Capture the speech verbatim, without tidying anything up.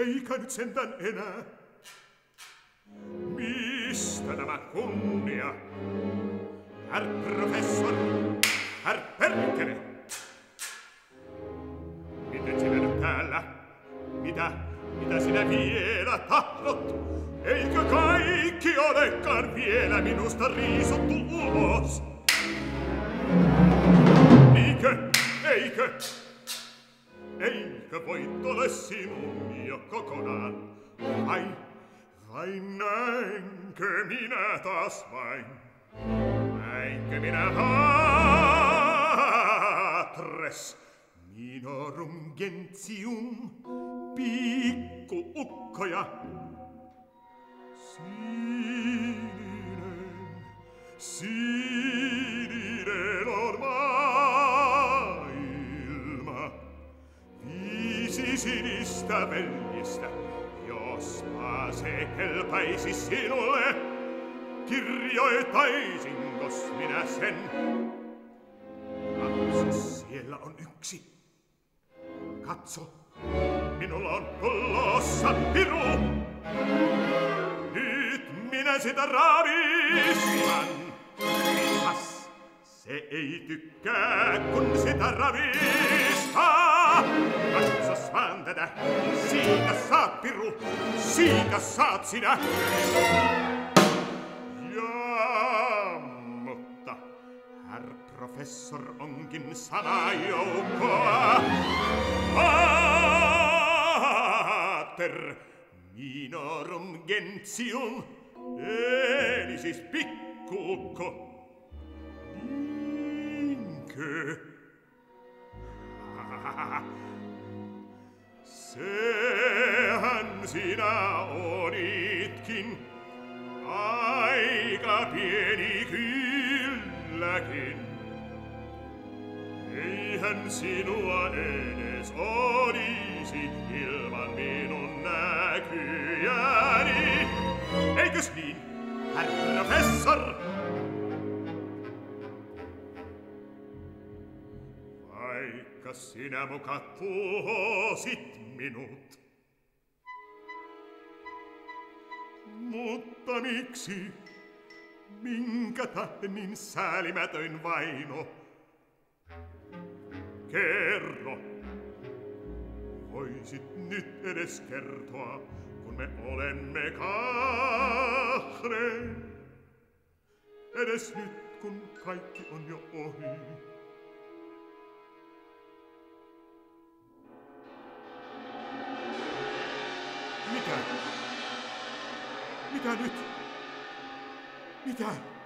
eikä nyt sentään enää. Mistä tämä kunnia? Herr professor, herr perkele. Miten sinä nyt täällä? Mitä? Mitä sinä vielä tahdot? Eikö kaikki olekaan vielä minusta riisuttu ulos? Niinkö? Eikö? Eikö voit ole sinun jo kokonaan? Vai, vai näinkö minä taas vain? Näinkö minä hatres? Minorum gentium pikku-ukkoja. Sininen, sininen on maailma. Viisi sinistä veljistä, jospa se kelpaisi sinulle. Kirjoitaisinkos minä sen? Katso, siellä on yksi. Katso, minulla on pullossa piru. Nyt minä sitä ravistan. Kas, se ei tykkää, kun sitä ravistaa. Katsos vaan tätä, siitä saat piru, siitä saat sinä. Ja, mutta herr professor onkin sanajoukkoa. Pater minorum gentium, eli siis pikkuukko. Niinkö? Sehän sinä olitkin. Aika pieni kylläkin. Eihän sinua edes olisi ilman minun näkyjäni. Eikös niin, herr professor? Vaikka sinä muka tuhosit minut. Mutta miksi? Minkä tähden niin säälimätön vaino? Kerro. Voisit nyt edes kertoa, kun me olemme kahden. Edes nyt, kun kaikki on jo ohi. Mitä? Mitä nyt? Mitä?